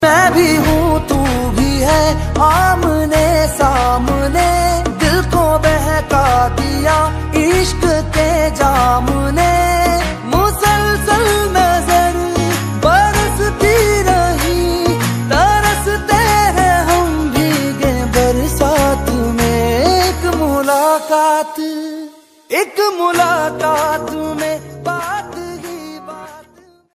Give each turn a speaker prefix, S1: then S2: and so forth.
S1: मैं भी हूँ तू भी है, आमने सामने दिल को बहका दिया इश्क के जाम ने। मुसलसल नजर बरसती रही, तरसते हैं हम भीगे बरसात में। एक मुलाकात में बात